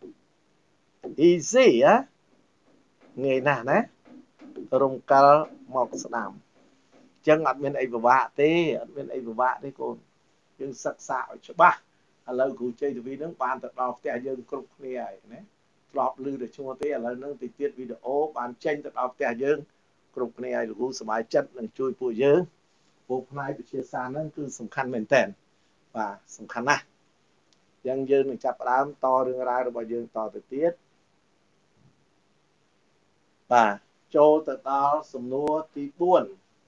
easy ហ៎ងាយណាស់ណារំកិលមកស្ដាំអញ្ចឹងអត់មានអីពិបាកទេអត់មានអីពិបាកទេកូនយើងសិក្សាឲ្យច្បាស់ឥឡូវគ្រូជ័យទវីនឹងបានទៅដល់ផ្ទះយើងគ្រប់គ្នាហើយណាធ្លាប់ឮតែឈ្មោះទេឥឡូវនឹងទៅទៀតវីដេអូបានចេញទៅដល់ផ្ទះយើងគ្រប់គ្នាហើយលោកគ្រូសប្បាយចិត្តនឹងជួយពួកយើងពួកផ្នែកវិទ្យាសាស្ត្រហ្នឹងគឺសំខាន់មែនតើបាទសំខាន់ណាស់អញ្ចឹងយើងនឹងចាប់ផ្ដើមតរឿងរ៉ាវរបស់យើងតទៅទៀតបាទចូលទៅដល់សំណួរទីបួន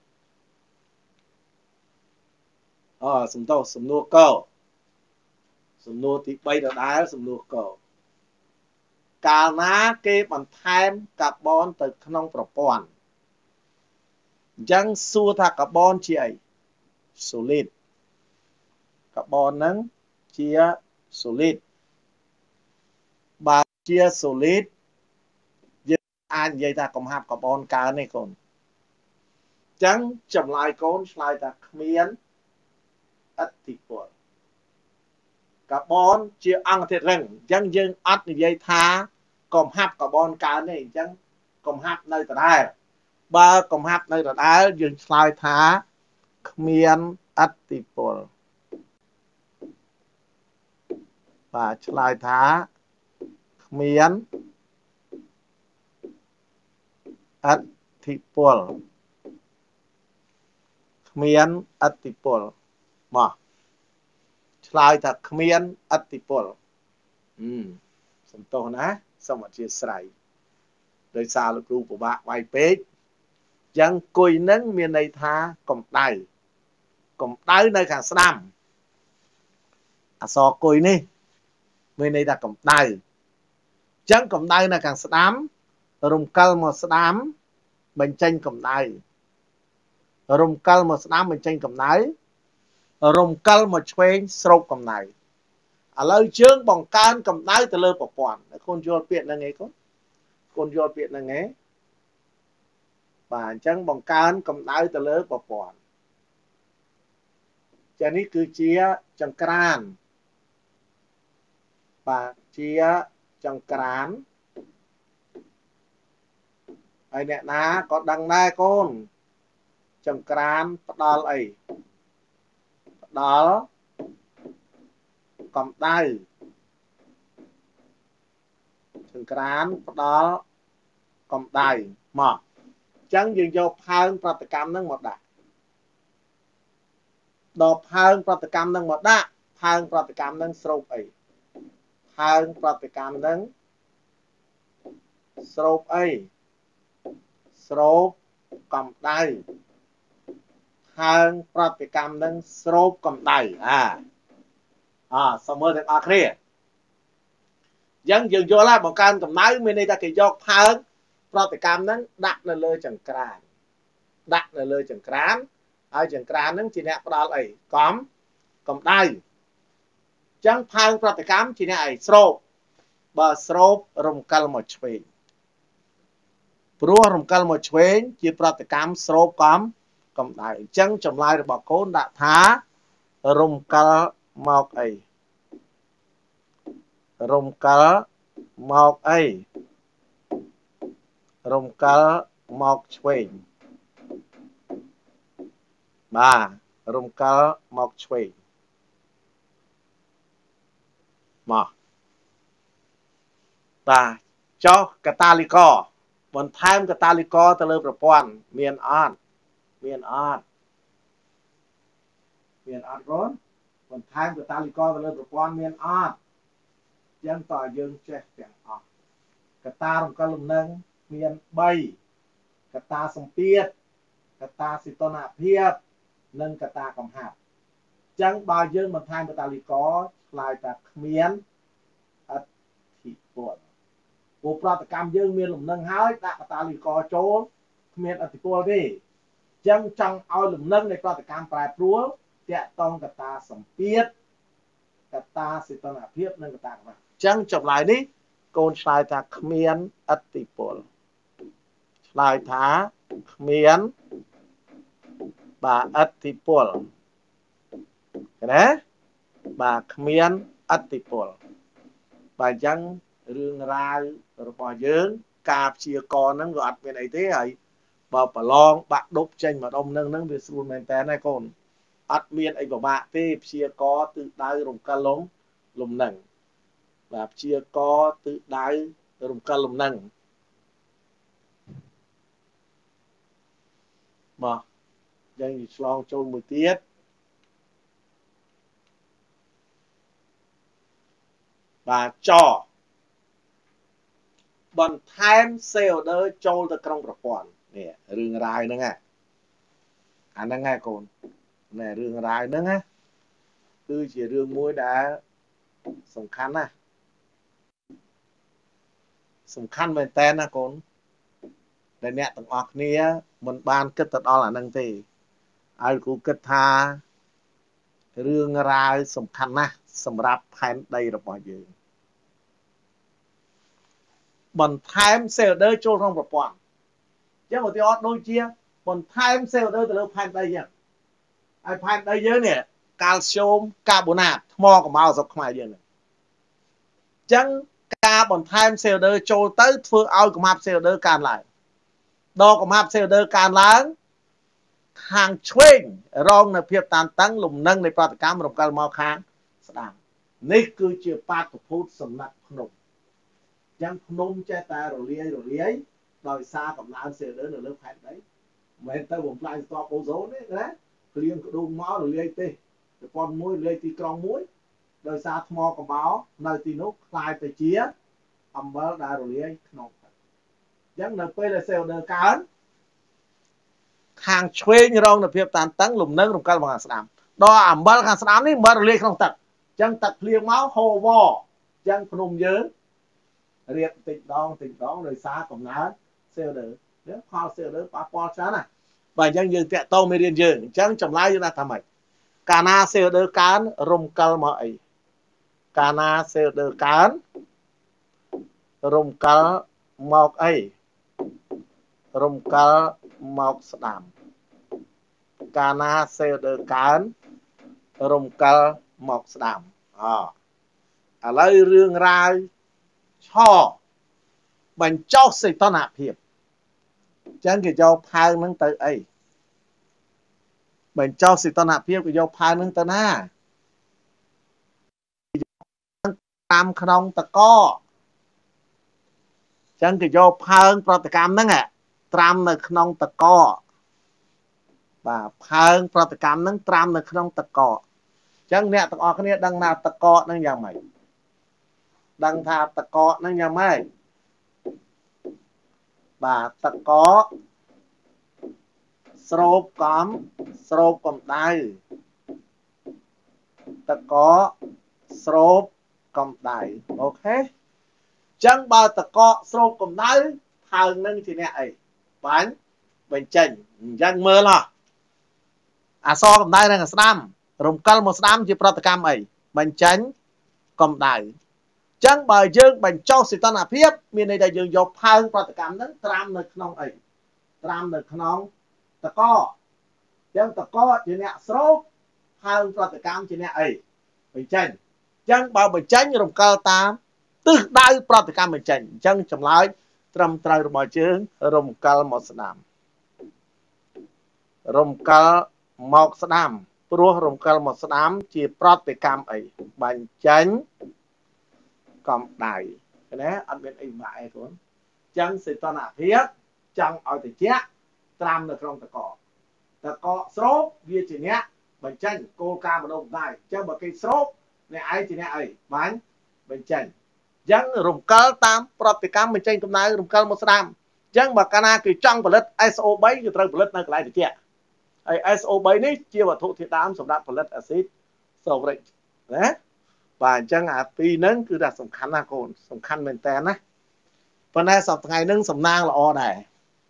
អសំដៅសំណួរកសំណួរទីបីដដែលសំណួរកកាលណាគេបន្ថែមកាបូនទៅក្នុងប្រព័ន្ធអញ្ចឹងសួរថាកាបូនជាអី solid កាបូនហ្នឹងជា solid បើជា solid យើងអាចនិយាយថាកំហាប់កាបូនកើនទេកូនអញ្ចឹងចម្លើយកូនឆ្លើយថាគ្មានឥទ្ធិពលកាបូនជាអង្គធាតុរឹងអញ្ចឹងយើងអត់និយាយថាកំហាប់កាបូនកើនទេអញ្ចឹងកំហាប់នៅដដែលបើកំហាប់នៅដដែលយើងឆ្លើយថាគ្មានឥទ្ធិពលបាទឆ្លើយថាគ្មានឥទ្ធិពលគ្មានឥទ្ធិពលមកឆ្លើយថាគ្មានឥទ្ធិពលអឺសំទោសណាសូមអធិស្ឋានដោយសារលោកគ្រូពិបាកវាយពេកអញ្ចឹងគុយនឹងមានន័យថាកម្ដៅកម្ដៅនៅខាងស្ដាំអក្សរគុយនេះមានន័យថាកម្ដៅអញ្ចឹងកម្ដៅនៅខាងស្ដាំរំកិលមកស្ដាំបញ្ចេញកម្ដៅរំកិលមកស្ដាំបញ្ចេញកម្ដៅរំកិលមកឆ្វេងស្រូបកម្ដៅឥឡូវជើងបង្កើនកម្ដៅទៅលើប្រព័ន្ធកូនយល់ពាក្យហ្នឹងឯងកូនកូនយល់ពាក្យហ្នឹងឯងបាទអញ្ចឹងបង្កើនកម្ដៅទៅលើប្រព័ន្ធចានេះគឺជាចង្ក្រានបាទជាចង្ក្រានហើយអ្នកណាក៏ដឹងដែរកូនចង្ក្រានផ្ដល់អីផ្ដល់កម្ដៅចង្ក្រានផ្ដល់កម្ដៅមកអញ្ចឹងយើងយកផើងប្រតិកម្មហ្នឹងមកដាក់ដល់ផើងប្រតិកម្មហ្នឹងមកដាក់ផើងប្រតិកម្មហ្នឹងស្រូបអីផើងប្រតិកម្មហ្នឹងស្រូបអីស្រូបកម្ដៅផើងប្រតិកម្មហ្នឹងស្រូបកម្ដៅអាអសូមមើលទាំងអស់គ្នាអញ្ចឹងយើងយល់ហើយបង្កើនកម្ដៅមានន័យថាគេយកផើងប្រតិកម្មហ្នឹងដាក់នៅលើចង្ក្រានដាក់នៅលើចង្ក្រានហើយចង្ក្រានហ្នឹងជាអ្នកផ្ដល់អីកំកម្ដៅអញ្ចឹងផើងប្រតិកម្មជាអ្នកអីស្រូបបើស្រូបរំកិលមកឆ្វេងព្រោះរំកិលមកឆ្វេងជាប្រតិកម្មស្រូបកំកម្ដៅអញ្ចឹងចម្លើយរបស់កូនដាក់ថារំកិលមកអីរំកិលមកអីរំកិលមកឆ្វេងបាទរំកិលមកឆ្វេងមក bà cho cái ta li co bọn tham cái ta li co ta lơប្រព័ន្ធមានអត់មានអត់មានអត់កូនបន្ថែមកាតាលីករទៅលើប្រព័ន្ធមានអត់ចឹងតើយើងចេះទាំងអស់កត្តារំកិលលំនឹងមានបីកត្តាសម្ពាធកត្តាសីតុណ្ហភាពនិងកត្តាកំហាប់ចឹងបើយើងបន្ថែមកាតាលីករឆ្លើយថាគ្មានអធិពលព្រោះប្រតិកម្មយើងមានលំនឹងហើយដាក់កាតាលីករចូលគ្មានអធិពលទេចឹងចង់ឲ្យលំនឹងនៃប្រតិកម្មប្រែប្រួលតាក់ទងកត្តាសម្ពាធកត្តាសីតុណ្ហភាពនិងកត្តាកំហាប់ចឹងចម្លើយនេះកូនឆ្លើយថាគ្មានអធិពលឆ្លើយថាគ្មានបាទអធិពលណាបាទគ្មានអធិពលបាទអញ្ចឹងរឿងរ៉ាវរបស់យើងការព្យាករណ៍ហ្នឹងក៏អត់មានអីទេហើយបើប្រឡងបាក់ដប់ចេញមកដុំហ្នឹងហ្នឹងវាស្រួលមែនតើណាកូនអត់មានអីពិបាកទេព្យាករណ៍ទិសដៅរំកិលលំលំនឹងបាទព្យាករណ៍ទិសដៅរំកិលលំនឹងមកយើងឆ្លងចូលមួយទៀតបាទចបន្ថែមសេអូដឺចូលទៅក្នុងប្រព័ន្ធនេះរឿងរ៉ាវហ្នឹងអាហ្នឹងហើយកូនណែរឿងរ៉ាវហ្នឹងណាគឺជារឿងមួយដែលសំខាន់ណាស់សំខាន់មែនតើណាកូនដែលអ្នកទាំងអស់គ្នាមិនបានគិតទៅដល់អាហ្នឹងទេឲ្យគ្រូគិតថារឿងរ៉ាវសំខាន់ណាស់សម្រាប់ផែនដីរបស់យើងបន្ថែមសេអូដឺចូលក្នុងប្រព័ន្ធអញ្ចឹងឧទាហរណ៍ដូចជាបន្ថែមសេអូដឺទៅលើផែនដីអញ្ចឹងហើយផែនដីយើងនេះកាល់ស្យូមកាបូណាតថ្មកំបោរស្រុកខ្មែរយើងហ្នឹងអញ្ចឹងការបន្ថែមសេអូដឺចូលទៅធ្វើឲ្យកំហាប់សេអូដឺកើនឡើងដល់កំហាប់សេអូដឺកើនឡើងខាងឆ្វេងរងនៅភាពតានតឹងលំនឹងនៃប្រតិកម្មរំកិលមកខាងស្ដាំនេះគឺជាបាតុភូតសំណាក់ភ្នំអញ្ចឹងភ្នំចេះតែរលាយរលាយដោយសារកំណើនសេអូដឺនៅលើផែនដីមិនមែនទៅបំផ្លាញស្ទប់អូโซនទេណាភ្លៀងក្ដួងមករលាយទេប្រព័ន្ធមួយរលាយទីក្រុងមួយដោយសារថ្មកំបោរនៅទីនោះคล้ายទៅជាអំបិលដែលរលាយក្នុងទឹកអញ្ចឹងនៅពេលដែលសេអូដឺកើនខាងឆ្វេងរងនៅភាពតានតឹងលំនឹងរំកិលមកខាងស្ដាំដល់អំបិលខាងស្ដាំនេះអំបិលរលាយក្នុងទឹកអញ្ចឹងទឹកភ្លៀងមកហូរវអញ្ចឹងភ្នំយើងរៀបតិចដងតិចដងដោយសារកំណើនសេអូដឺនេះផលសេអូដឺប៉ះពាល់ច្រើនណាបើអញ្ចឹងយើងតាក់ទងមេរៀនយើងអញ្ចឹងចម្លើយយើងថាថាម៉េចកាលណាសេអូដឺកើនរំកិលមកអីកាលណាសេអូដឺកើនរំកិលមកអីរំកិលមកស្ដាំកាលណាសេអូដឺកើនរំកិលមកស្ដាំអឥឡូវរឿងរ៉ាវឆបញ្ចុះសីតុណ្ហភាពអញ្ចឹងគេយកផើងហ្នឹងទៅអីបញ្ចុះសីតុណ្ហភាពគេយកផើងហ្នឹងទៅណាតាមក្នុងតកអញ្ចឹងគេយកផើងប្រតិកម្មហ្នឹងត្រាំនៅក្នុងតកបាទផើងប្រតិកម្មហ្នឹងត្រាំនៅក្នុងតកអញ្ចឹងអ្នកទាំងអស់គ្នាដឹងថាតកហ្នឹងយ៉ាងម៉េចដឹងថាតកហ្នឹងយ៉ាងម៉េចបាទតកស្រូបកំស្រូបកម្ដៅតកស្រូបកម្ដៅអូខេអញ្ចឹងបើតកស្រូបកម្ដៅផើងនឹងជាអ្នកអីបាញ់បញ្ចេញអញ្ចឹងមើលហ៎អសរកម្ដៅនឹងស្ដាំរំកិលមកស្ដាំជាប្រតិកម្មអីបញ្ចេញកម្ដៅចឹងបើយើងបញ្ចុះសីតុណ្ហភាពមានន័យថាយើងយកផើងប្រតិកម្មហ្នឹងត្រាំនៅក្នុងអីត្រាំនៅក្នុងតកចឹងតកជាអ្នកស្រូបផើងប្រតិកម្មជាអ្នកអីបញ្ចេញចឹងបើបញ្ចេញរំកិលតាមទិសដៅប្រតិកម្មបញ្ចេញអញ្ចឹងចម្លើយត្រឹមត្រូវរបស់យើងរំកិលមកស្ដាំរំកិលមកស្ដាំព្រោះរំកិលមកស្ដាំជាប្រតិកម្មអីបញ្ចេញកម្ដៅ cái này ăn bên im lại cũng chẳng sự toàn là thiết chẳng ở từ chết tam được trong tờ cọ tờ cọ số vì chỉ nhé bệnh chân cô ca một đồng này chẳng một cái số này ai chỉ nhé ấy bán bệnh chân chẳng rùng cơ tam proticam bệnh chân tụm này rùng cơ một năm chẳng mà cana kỳ trong và lết ét o bảy như tôi lết nơi lại được chết ét o bảy này chia vào thụ thiệt đám sầm đạp lết acid sầu rịnh đấy và chẳng à pi nâng cứ đặt sầm khăn là cồn sầm khăn mình tên á phần này sầm ngày nâng sầm nang là o này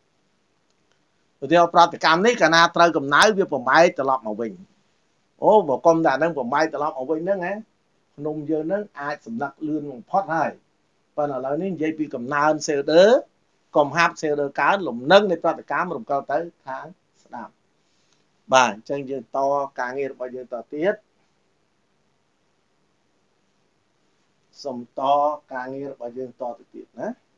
điều proticam này cana tôi cầm nái với bầm máy từ lọt màu bình ô bộ công đã nâng bầm máy từ lọt màu bình nâng á nông dân nâng ai sầm đặc lươn một pot hai và là lời nên dây pi cầm nang xe đỡ cầm hạp xe đỡ cá lồng nâng để proticam lồng cao tới tháng đạp bà chân dương to càng nghe bao nhiêu to tiết sầm to càng nghe bao nhiêu to tiết nữa